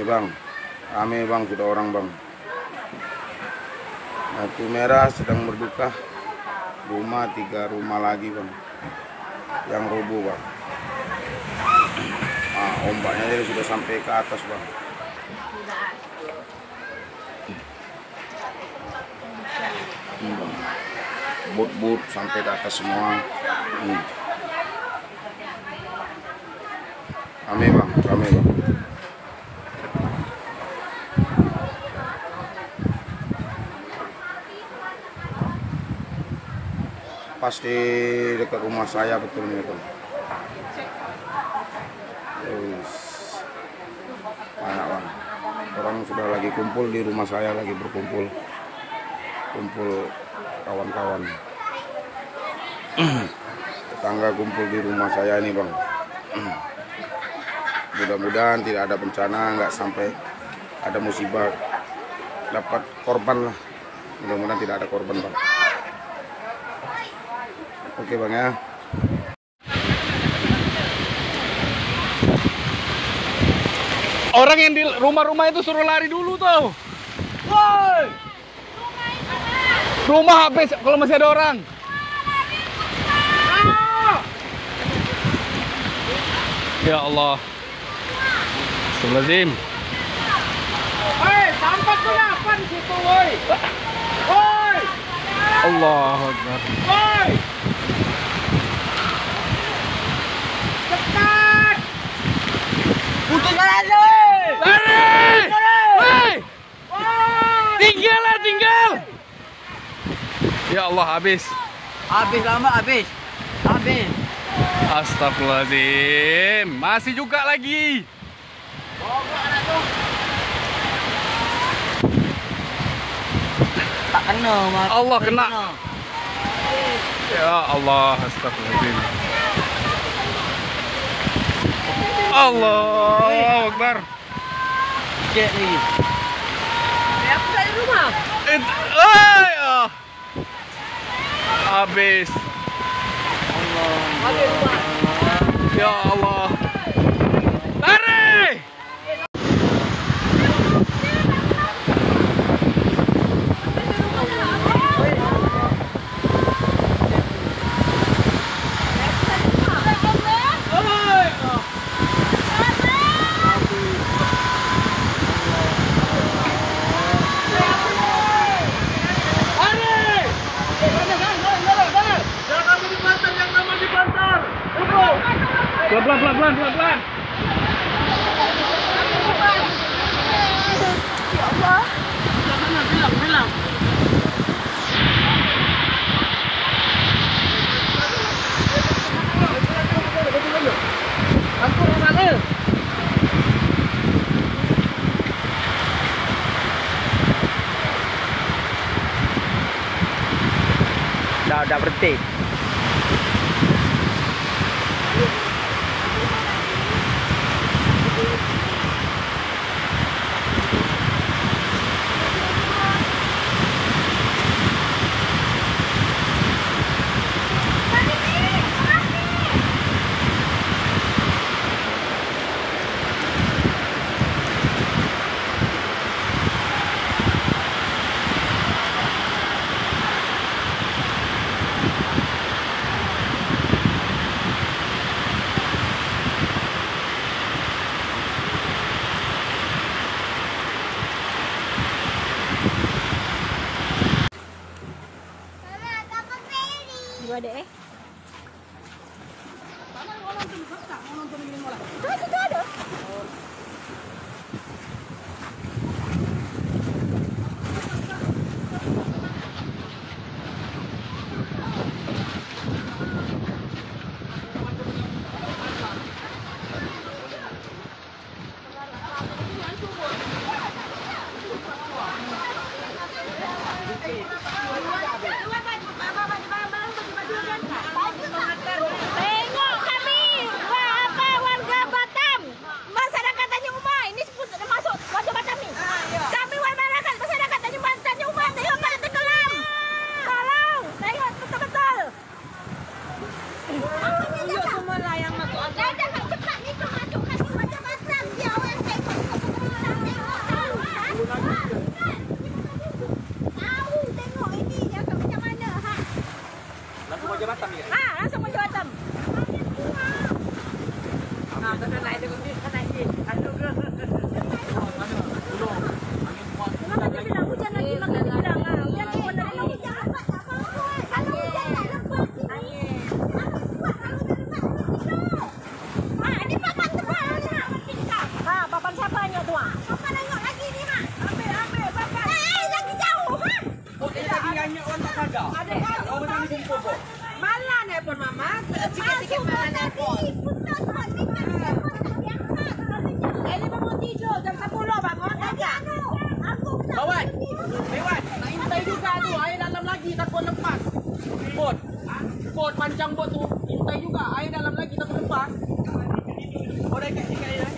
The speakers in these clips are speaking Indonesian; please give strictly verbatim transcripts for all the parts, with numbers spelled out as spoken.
bang, rame bang, sudah orang bang. Lampu merah sedang berduka. Rumah tiga rumah lagi bang, yang roboh bang. Nah, ombaknya jadi sudah sampai ke atas bang. Hmm. Bot-bot sampai ke atas semua. Hmm. Rame bang, rame bang. Pasti dekat rumah saya betul nih bang. Terus banyak bang. Orang sudah lagi kumpul di rumah saya, lagi berkumpul, kumpul kawan-kawan. Tetangga kumpul di rumah saya ini bang. Mudah-mudahan tidak ada bencana, nggak sampai ada musibah, dapat korban lah. Mudah-mudahan tidak ada korban bang. Oke bang ya. Orang yang di rumah-rumah itu suruh lari dulu tuh. Woi. Rumah habis kalau masih ada orang. Ya Allah. Astagfirullahaladzim. Hei, sampai kenapa di situ, woi? Woi! Allahu Akbar. Woi! Cepat! Untuk lari! Lari! Woi! Tinggal lah, tinggal. Ya Allah, habis. Habis lama, habis. Habis. Astagfirullahaladzim. Masih juga lagi. Tak kena, Mak. Allah kena. Ya Allah, astagfirullahaladzim. Allahu Akbar. Cek lagi. Eh, aku kat rumah. Eh, ay, ah. Habis. Habis rumah. Ya Allah. Lari! Pelan pelan pelan pelan pelan. Ya Allah. Bilang, bilang. Aku mana? Dah dah berhenti. Dua deh. Tengok kami, wah, apa warga Batam, masyarakat Tanjung Uma ini Ah, langsung menuju Batam. Nah, kena naik dengan dia, kena naik. Aduh, Kenapa dia bilang hujan lagi? Makanya dia bilang, ah, hujan turun dari langit. Kalau hujan tak lebat ini. Ah, ini papan tebal ni, Mak. Ah, papan siapanya tu, Mak? Papan tengok lagi ni, Mak. Ambil, ambil papan. Eh, lagi jauh, Mak. oh, dia tadi hanya orang tak ada. Ada kan? Oh, macam ni kumpul kok. Malah nelpon Mama. Sikit-sikit malah nelpon. Putus, Mak. Ini bangun tidur jam sepuluh bangun agak. Kawan, Dewan, nak intai juga tu. Air dalam lagi takut lepas. Bot, bot panjang bot tu. Intai juga. Air dalam lagi takut lepas. Oh, dah ikat ikat air.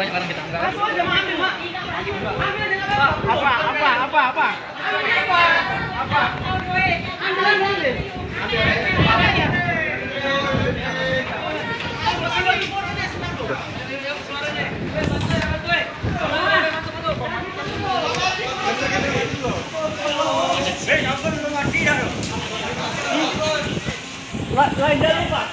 banyak orang kita enggak. Apa apa apa apa? Apa? Apa? Lain jangan lupa.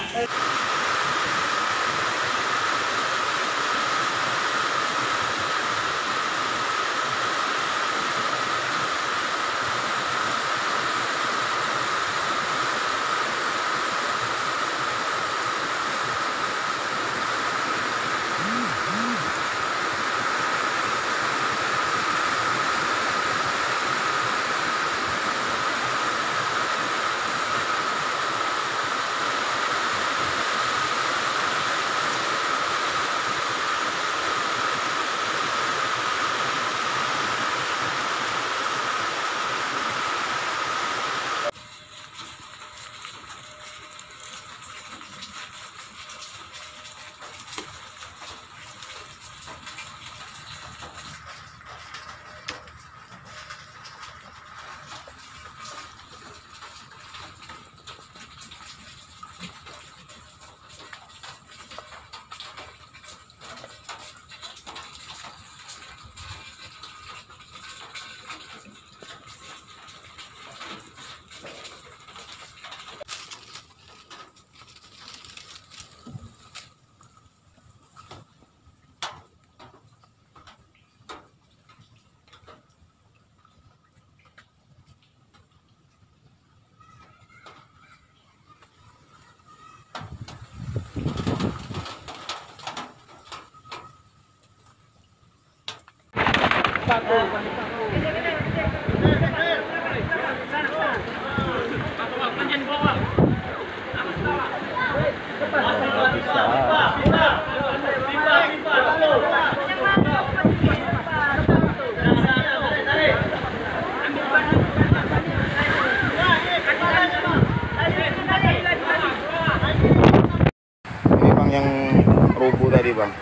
Ini bang yang rubuh tadi bang.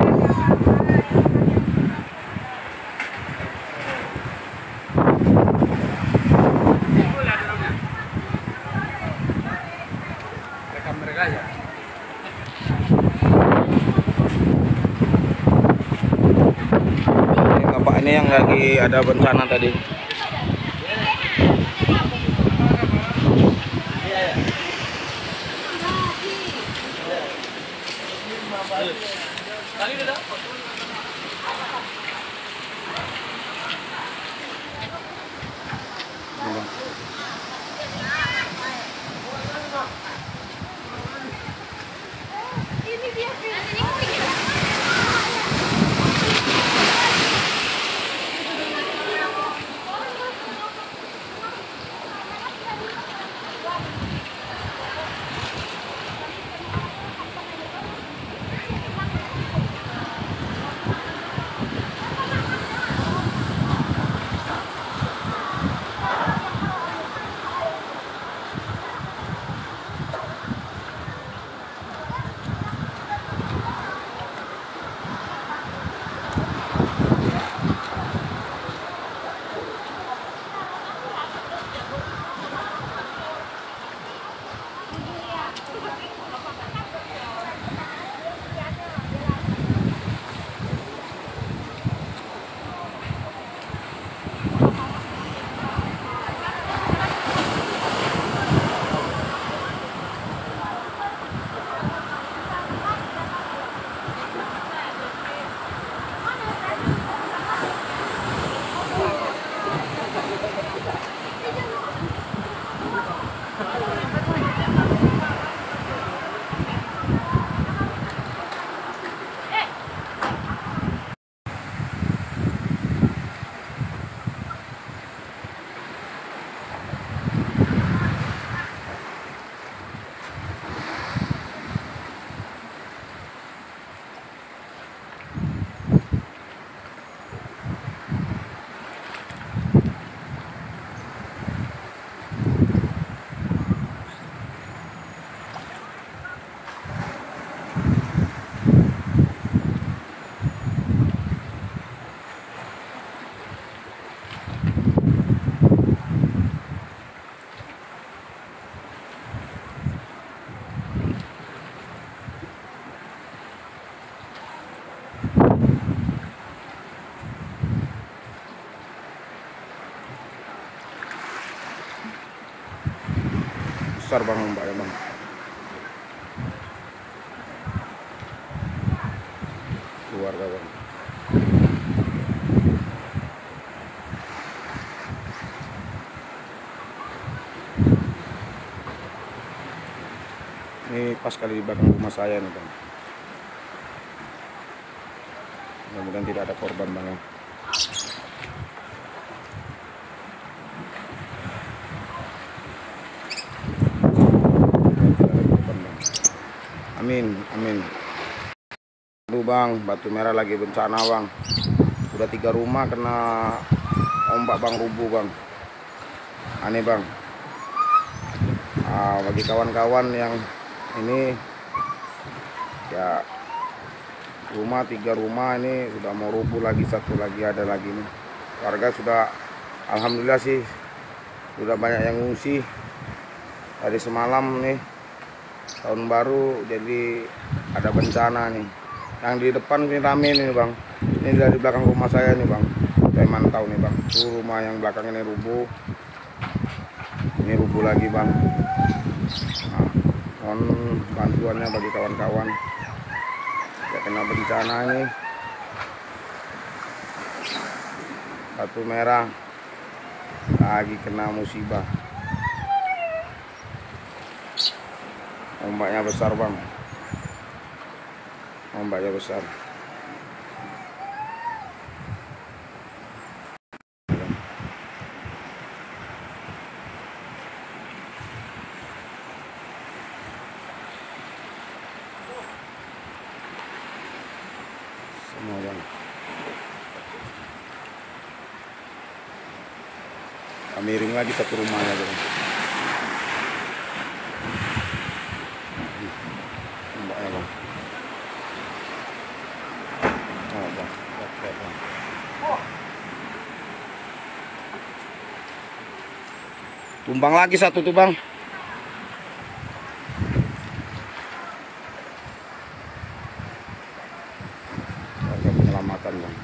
Rekam mereka ya. Ini bapak ini yang lagi ada bencana tadi. Kali udah. Ini, bang. Ini dia. besar bang ombaknya bang. Keluarga bang. Ini pas kali di belakang rumah saya nih bang. Mudah-mudahan tidak ada korban bang ya. Amin, amin. Aduh bang, Batu Merah lagi bencana bang. Sudah tiga rumah kena ombak bang, rubuh bang. Aneh bang. Ah, bagi kawan-kawan yang ini ya, rumah tiga rumah ini sudah mau rubuh lagi, satu lagi ada lagi nih. Warga sudah, alhamdulillah sih, sudah banyak yang ngungsi dari semalam nih. Tahun baru jadi ada bencana nih. Yang di depan ini rame nih bang. Ini dari belakang rumah saya nih bang. Saya mantau nih bang. Tuh rumah yang belakang ini rubuh. Ini rubuh lagi bang. Nah, mohon bantuannya bagi kawan-kawan ya kena bencana ini. Batu Merah lagi kena musibah. Ombaknya besar bang. Ombaknya besar. Semua bang. Miring lagi satu rumahnya bang. Ombaknya bang. Oh bang. Oke bang. Tumbang lagi satu tuh bang. Warga penyelamatan bang.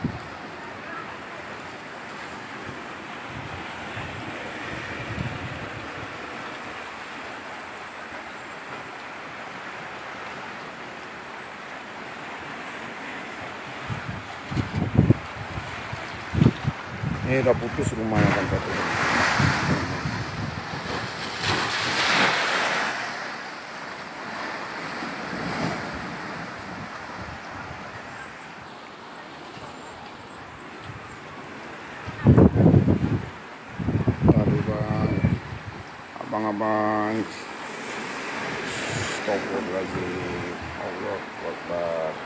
Ini udah putus rumahnya kan satu. Aduh bang, abang-abang, stop lagi, Allah Akbar.